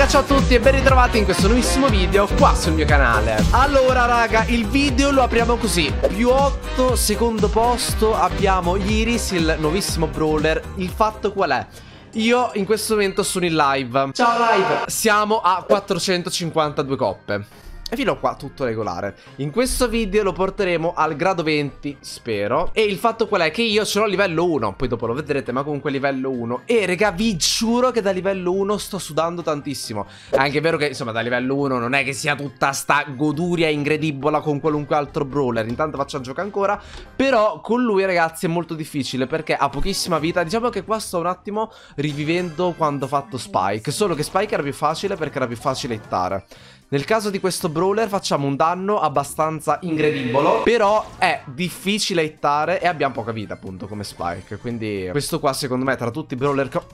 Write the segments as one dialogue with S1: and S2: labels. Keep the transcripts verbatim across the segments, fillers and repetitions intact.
S1: raga, ciao a tutti e ben ritrovati in questo nuovissimo video qua sul mio canale. Allora raga, il video lo apriamo così: più otto, secondo posto abbiamo Iris, il nuovissimo brawler. Il fatto qual è? Io in questo momento sono in live. Ciao live. Siamo a quattrocentocinquantadue coppe e fino a qua tutto regolare. In questo video lo porteremo al grado venti, spero. E il fatto qual è? Che io ce l'ho a livello uno. Poi dopo lo vedrete, ma comunque livello uno. E raga, vi giuro che da livello uno sto sudando tantissimo. È anche vero che insomma da livello uno non è che sia tutta sta goduria incredibile con qualunque altro brawler. Intanto faccio gioco ancora. Però con lui ragazzi è molto difficile, perché ha pochissima vita. Diciamo che qua sto un attimo rivivendo quando ho fatto Spike. Solo che Spike era più facile perché era più facile hittare. Nel caso di questo brawler facciamo un danno abbastanza incredibile, però è difficile hittare e abbiamo poca vita appunto come Spike. Quindi questo qua secondo me tra tutti i brawler che...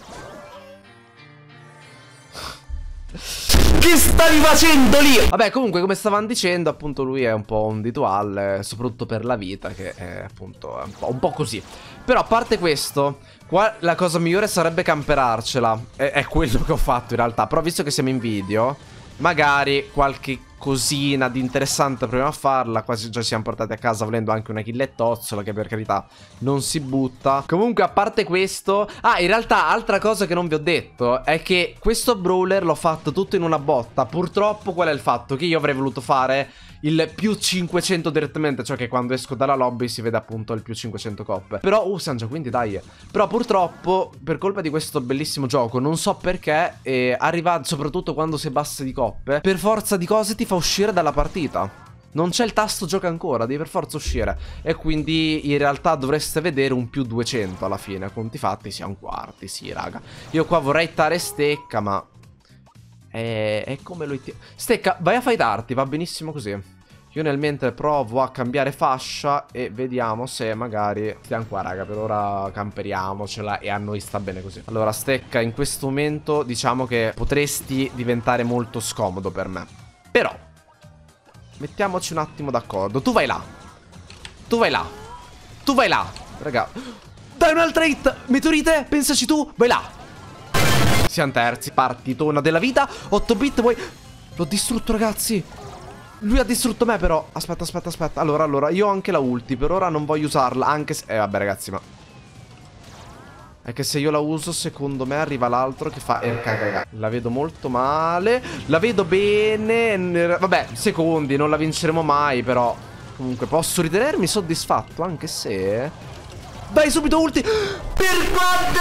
S1: Che stavi facendo lì? Vabbè, comunque come stavano dicendo appunto lui è un po' un ritual, soprattutto per la vita, che è appunto è un po', un po' così. Però a parte questo, qua la cosa migliore sarebbe camperarcela. È, è quello che ho fatto in realtà. Però visto che siamo in video, magari qualche cosina di interessante proviamo a farla. Quasi già siamo portati a casa volendo anche una killettozzola, che per carità non si butta. Comunque a parte questo, ah in realtà altra cosa che non vi ho detto è che questo brawler l'ho fatto tutto in una botta. Purtroppo qual è il fatto? Che io avrei voluto fare il più cinquecento direttamente, cioè che quando esco dalla lobby si vede appunto il più cinquecento coppe. Però, uh, siamo già quindi dai. Però purtroppo, per colpa di questo bellissimo gioco, non so perché, eh, arriva soprattutto quando sei basse di coppe, per forza di cose ti fa uscire dalla partita. Non c'è il tasto gioca ancora, devi per forza uscire. E quindi in realtà dovreste vedere un più duecento alla fine. A conti fatti siamo quarti, sì raga. Io qua vorrei hittare Stecca, ma... E, e come lo hitti... Stecca, vai a fightarti, va benissimo così. Io nel mentre provo a cambiare fascia e vediamo se magari... Stiamo qua raga, per ora camperiamocela e a noi sta bene così. Allora Stecca, in questo momento diciamo che potresti diventare molto scomodo per me. Però mettiamoci un attimo d'accordo. Tu vai là. Tu vai là. Tu vai là. Raga, dai un'altra hit. Meteorite, pensaci tu, vai là. Siamo terzi, partitona della vita. otto bit vuoi... L'ho distrutto ragazzi. Lui ha distrutto me però. Aspetta, aspetta, aspetta. Allora, allora, io ho anche la ulti. Per ora non voglio usarla, anche se... Eh, vabbè ragazzi, ma... È che se io la uso, secondo me arriva l'altro che fa... Eh, caga. La vedo molto male. La vedo bene. Vabbè, secondi, non la vinceremo mai, però... Comunque, posso ritenermi soddisfatto, anche se... Dai, subito ulti. Per quanto...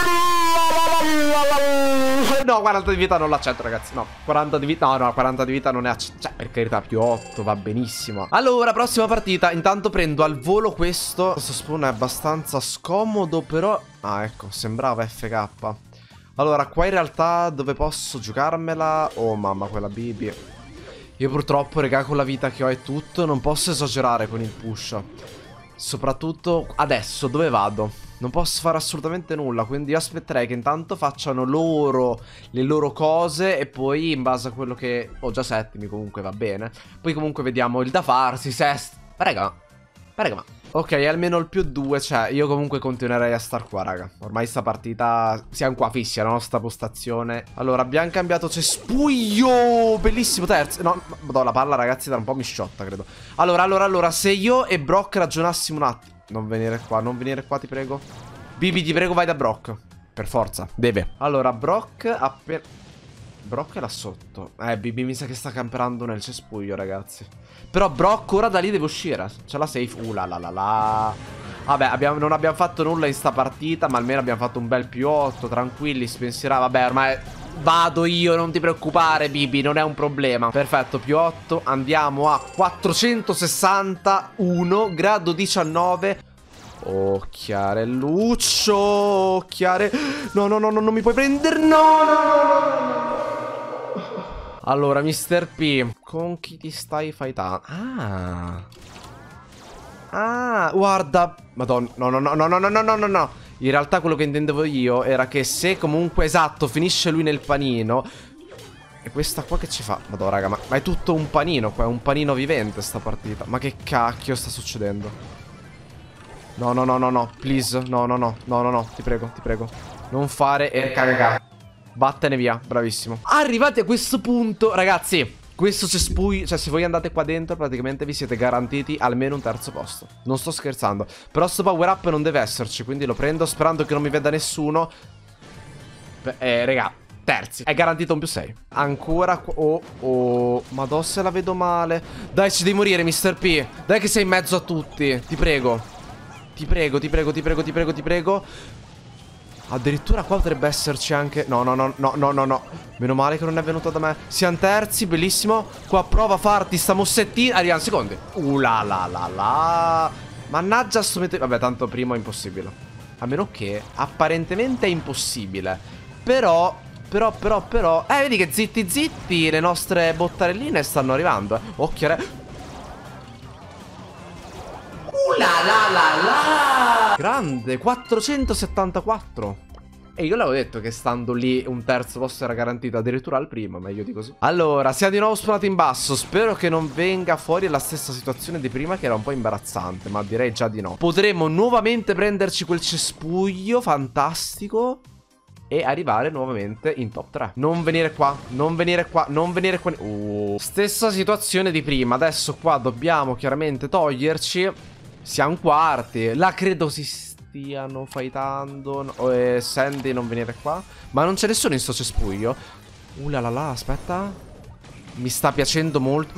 S1: No, quaranta di vita non l'accetto, ragazzi. No, quaranta di vita. No, no, quaranta di vita non è accetto. Cioè, per carità, più otto va benissimo. Allora, prossima partita. Intanto prendo al volo questo. Questo spawn è abbastanza scomodo, però... Ah, ecco, sembrava F K. Allora, qua in realtà dove posso giocarmela? Oh, mamma, quella B B. Io purtroppo, raga, con la vita che ho e tutto, non posso esagerare con il push. Soprattutto adesso, dove vado? Non posso fare assolutamente nulla, quindi io aspetterei che intanto facciano loro le loro cose e poi in base a quello che... Ho già settimi, comunque va bene. Poi comunque vediamo il da farsi, sest... Ma raga, ma raga, ma... Ok, almeno il più due, cioè io comunque continuerei a star qua, raga. Ormai sta partita... Siamo qua fissi, la nostra postazione. Allora, abbiamo cambiato cespuglio. Bellissimo, terzo. No, madonna, la palla ragazzi da un po' mi sciotta, credo. Allora, allora, allora, se io e Brock ragionassimo un attimo... Non venire qua, non venire qua, ti prego. Bibi, ti prego, vai da Brock. Per forza, deve. Allora, Brock appena... Brock è là sotto. Eh, Bibi mi sa che sta camperando nel cespuglio, ragazzi. Però Brock ora da lì deve uscire. C'è la safe. Uh, la la la la. Vabbè, abbiamo, non abbiamo fatto nulla in sta partita, ma almeno abbiamo fatto un bel più otto. Tranquilli, spensierà. Vabbè, ormai vado io, non ti preoccupare, Bibi, non è un problema. Perfetto, più otto. Andiamo a quattrocentosessantuno, grado diciannove. Oh, chiarelluccio. Oh, chiare. No, no, no, no, non mi puoi prendere. No, no, no, no. Allora, mister P, con chi ti stai fightando? Ah. Ah, guarda. Madonna, no, no, no, no, no, no, no, no, no. In realtà quello che intendevo io era che se comunque, esatto, finisce lui nel panino. E questa qua che ci fa? Madonna, raga, ma, ma è tutto un panino qua, è un panino vivente sta partita. Ma che cacchio sta succedendo? No, no, no, no, no, please, no, no, no, no, no, no, ti prego, ti prego. Non fare e caga. Vattene via, bravissimo. Arrivati a questo punto, ragazzi, questo cespuglio, cioè se voi andate qua dentro praticamente vi siete garantiti almeno un terzo posto. Non sto scherzando. Però sto power up non deve esserci, quindi lo prendo sperando che non mi veda nessuno. Beh, eh, raga, terzi. È garantito un più sei. Ancora qua. Oh, oh. Madò se la vedo male. Dai, ci devi morire, mister P. Dai che sei in mezzo a tutti. Ti prego. Ti prego, ti prego, ti prego, ti prego, ti prego. Addirittura qua potrebbe esserci anche... No, no, no, no, no, no, no. Meno male che non è venuto da me. Siamo terzi, bellissimo. Qua prova a farti sta mossettina. Arriviamo secondi. Uh la la la la. Mannaggia sto mette... Vabbè, tanto primo è impossibile. A meno che apparentemente è impossibile. Però... Però, però, però... Eh, vedi che zitti zitti le nostre bottarelline stanno arrivando. Occhio, re... Uh la la la la. Grande, quattrocentosettantaquattro. E io l'avevo detto che stando lì un terzo posto era garantito, addirittura al primo, meglio di così. Allora, siamo di nuovo spawnati in basso. Spero che non venga fuori la stessa situazione di prima, che era un po' imbarazzante, ma direi già di no. Potremmo nuovamente prenderci quel cespuglio fantastico e arrivare nuovamente in top tre. Non venire qua, non venire qua, non venire qua. uh. Stessa situazione di prima. Adesso qua dobbiamo chiaramente toglierci. Siamo quarti. La credo si stiano fightando. No, eh, Sandy non venire qua. Ma non c'è nessuno in sto cespuglio. Uh la la la, aspetta. Mi sta piacendo molto.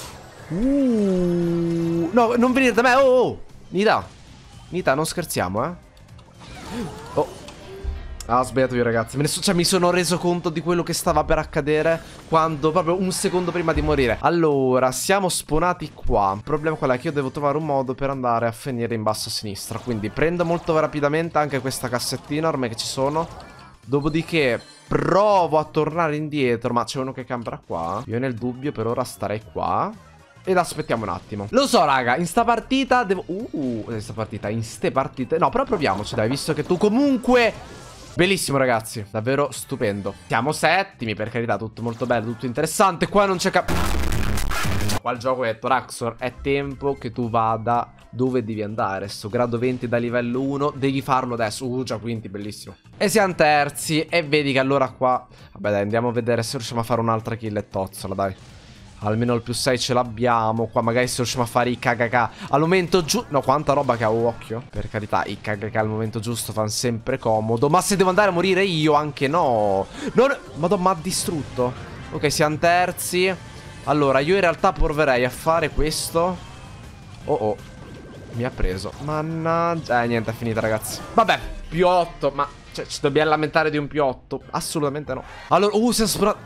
S1: Uh, no, non venire da me. Oh, oh. Nita, Nita, non scherziamo, eh. Oh. Ah, ho sbagliato io, ragazzi. Me ne so, cioè, mi sono reso conto di quello che stava per accadere quando, proprio un secondo prima di morire. Allora, siamo spawnati qua. Il problema qual è? Che io devo trovare un modo per andare a finire in basso a sinistra. Quindi prendo molto rapidamente anche questa cassettina, ormai che ci sono. Dopodiché provo a tornare indietro. Ma c'è uno che camperà qua. Io nel dubbio per ora starei qua. Ed aspettiamo un attimo. Lo so, raga, in sta partita devo... Uh, in sta partita, in ste partite... No, però proviamoci, dai, visto che tu comunque... Bellissimo, ragazzi, davvero stupendo. Siamo settimi, per carità, tutto molto bello, tutto interessante. Qua non c'è cap... Qua il gioco è detto, Raxor, è tempo che tu vada dove devi andare. Sto grado venti da livello uno, devi farlo adesso. Uh, già quinti, bellissimo. E siamo terzi, e vedi che allora qua... Vabbè, dai, andiamo a vedere se riusciamo a fare un'altra kill e tozzola, dai. Almeno il più sei ce l'abbiamo. Qua magari se riusciamo a fare i K K K al momento giusto. No, quanta roba che ho, occhio. Per carità, i K K K al momento giusto fanno sempre comodo. Ma se devo andare a morire io, anche no. Non... Madonna, ma ha distrutto. Ok, siamo terzi. Allora, io in realtà proverei a fare questo. Oh oh, mi ha preso. Mannaggia. Eh, niente, è finita, ragazzi. Vabbè, più otto. Ma cioè, ci dobbiamo lamentare di un più otto? Assolutamente no. Allora, uh, siamo sparato.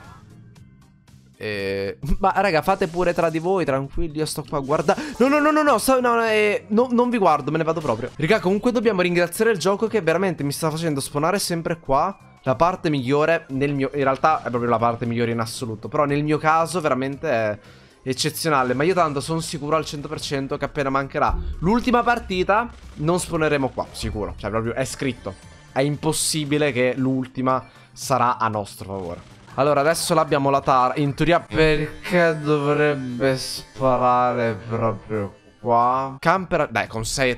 S1: Eh, ma raga, fate pure tra di voi, tranquilli, io sto qua a guardare. No, no, no, no, no, so, no, eh, no, non vi guardo, me ne vado proprio. Raga, comunque dobbiamo ringraziare il gioco che veramente mi sta facendo spawnare sempre qua. La parte migliore nel mio... In realtà è proprio la parte migliore in assoluto. Però nel mio caso veramente è eccezionale. Ma io tanto sono sicuro al cento per cento che appena mancherà l'ultima partita non spawneremo qua, sicuro. Cioè proprio è scritto. È impossibile che l'ultima sarà a nostro favore. Allora, adesso l'abbiamo la Tara. In teoria, perché dovrebbe sparare proprio qua? Camper... Dai, con sei...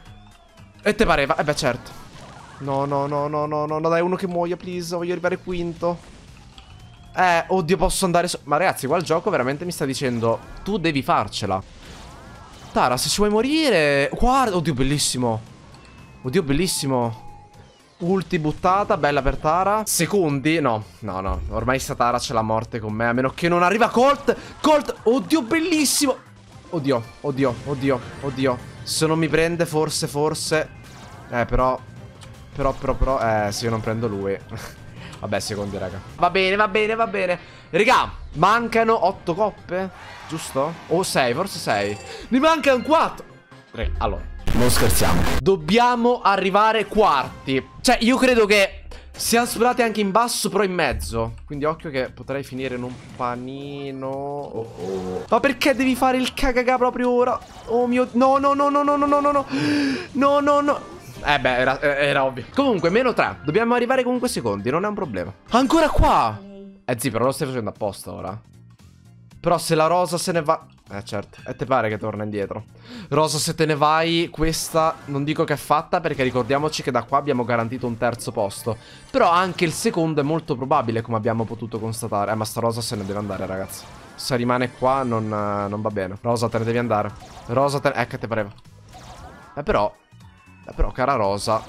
S1: E te pareva? Eh beh, certo. No, no, no, no, no, no, dai, uno che muoia, please. Voglio arrivare quinto. Eh, oddio, posso andare... So Ma ragazzi, qua il gioco veramente mi sta dicendo tu devi farcela. Tara, se ci vuoi morire... Guarda, oddio, bellissimo. Oddio, bellissimo. Ulti buttata, bella per Tara. Secondi, no, no, no. Ormai sta Tara c'è la morte con me. A meno che non arriva Colt. Colt, oddio, bellissimo. Oddio, oddio, oddio, oddio. Se non mi prende, forse, forse. Eh, però Però, però, però Eh, se io non prendo lui. Vabbè, secondi, raga. Va bene, va bene, va bene. Raga, mancano otto coppe, giusto? O sei, forse sei. Ne mancano quattro. Raga, allora non scherziamo. Dobbiamo arrivare quarti. Cioè, io credo che siamo sparati anche in basso, però in mezzo. Quindi occhio che potrei finire in un panino. Oh, oh. Ma perché devi fare il cagaga proprio ora? Oh mio... No, no, no, no, no, no, no, no. No, no, no. Eh beh, era, era ovvio. Comunque, meno tre. Dobbiamo arrivare comunque secondi, non è un problema. Ancora qua. Eh, sì, però lo stai facendo apposta ora. Però se la rosa se ne va... Eh certo, e te pare che torna indietro. Rosa, se te ne vai, questa non dico che è fatta, perché ricordiamoci che da qua abbiamo garantito un terzo posto. Però anche il secondo è molto probabile, come abbiamo potuto constatare. Eh, ma sta Rosa se ne deve andare, ragazzi. Se rimane qua non, non va bene. Rosa, te ne devi andare. Rosa, te ne... Ecco, te pareva. Eh però... Eh però, cara Rosa,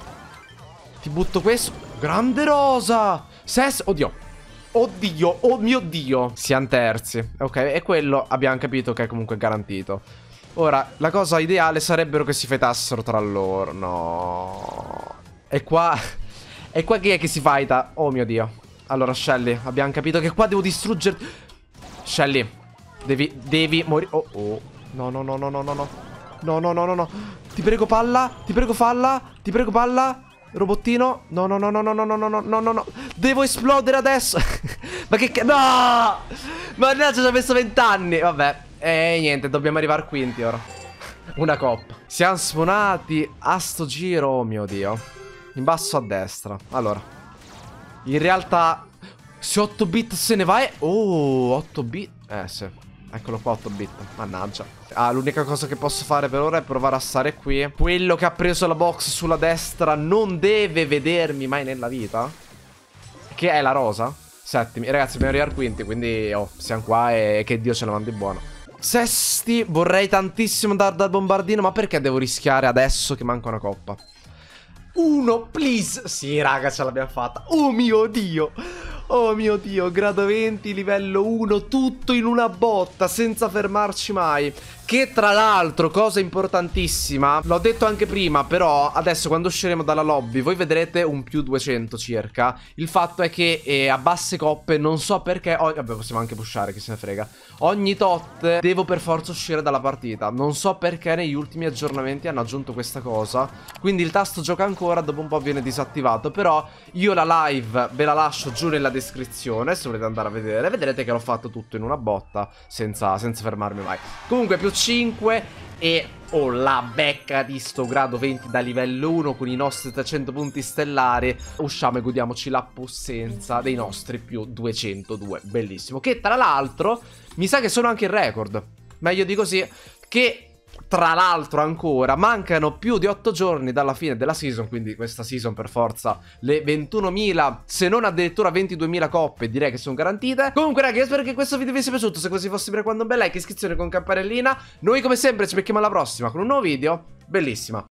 S1: ti butto questo. Grande Rosa! Ses... Oddio. Oddio, oh mio Dio. Siamo terzi. Ok, e quello abbiamo capito che è comunque garantito. Ora, la cosa ideale sarebbero che si fightassero tra loro. No. E qua... E qua chi è che si fighta? Oh mio Dio. Allora, Shelly, abbiamo capito che qua devo distruggere... Shelly, devi... Devi morire... Oh, oh. No, no, no, no, no, no, no. No, no, no, no, no. Ti prego, palla. Ti prego, palla. Ti prego, palla. Robottino. No, no, no, no, no, no, no, no, no, no, no. Devo esplodere adesso. Ma che c... No! Mannaggia, ci ho messo vent'anni. Vabbè. E niente, dobbiamo arrivare quinti ora. Una coppa. Siamo spawnati a sto giro. Oh mio Dio. In basso a destra. Allora. In realtà... Se otto bit se ne va è... Oh, otto bit. Eh, sì. Eccolo qua, otto bit. Mannaggia. Ah, l'unica cosa che posso fare per ora è provare a stare qui. Quello che ha preso la box sulla destra non deve vedermi mai nella vita. Che è la Rosa. Settimi. Ragazzi, dobbiamo arrivare quinti, quindi oh, siamo qua e che Dio ce la mandi buona. Sesti. Vorrei tantissimo andare dal bombardino, ma perché devo rischiare adesso che manca una coppa? Uno, please. Sì, raga, ce l'abbiamo fatta. Oh mio Dio. Oh mio Dio, grado venti, livello uno, tutto in una botta, senza fermarci mai. Che tra l'altro, cosa importantissima, l'ho detto anche prima, però adesso quando usciremo dalla lobby voi vedrete un più duecento circa. Il fatto è che eh, a basse coppe, non so perché, oh, vabbè, possiamo anche pushare, chi se ne frega. Ogni tot devo per forza uscire dalla partita. Non so perché negli ultimi aggiornamenti hanno aggiunto questa cosa. Quindi il tasto gioca ancora, dopo un po' viene disattivato. Però io la live ve la lascio giù nella descrizione, se volete andare a vedere. Vedrete che l'ho fatto tutto in una botta, senza, senza fermarmi mai. Comunque più cinque e ho la becca di sto grado venti da livello uno con i nostri trecento punti stellari. Usciamo e godiamoci la possenza dei nostri più duecentodue. Bellissimo. Che tra l'altro mi sa che sono anche il record. Meglio di così. Che tra l'altro ancora mancano più di otto giorni dalla fine della season. Quindi questa season per forza le ventunomila, se non addirittura ventiduemila coppe direi che sono garantite. Comunque ragazzi, spero che questo video vi sia piaciuto. Se così fosse, quando un bel like, iscrizione con campanellina. Noi come sempre ci becchiamo alla prossima con un nuovo video. Bellissima.